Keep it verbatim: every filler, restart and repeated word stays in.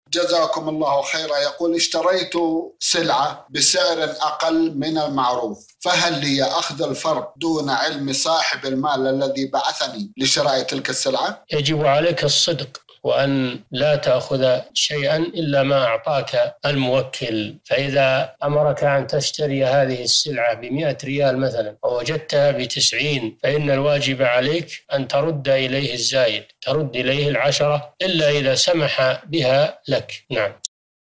جزاكم الله خيرا. يقول: اشتريت سلعة بسعر أقل من المعروف، فهل لي أخذ الفرق دون علم صاحب المال الذي بعثني لشراء تلك السلعة؟ يجب عليك الصدق، وأن لا تأخذ شيئا إلا ما أعطاك الموكل. فإذا أمرك أن تشتري هذه السلعة بمئة ريال مثلا ووجدتها بتسعين، فإن الواجب عليك أن ترد إليه الزايد، ترد إليه العشرة، إلا إذا سمح بها لك. نعم.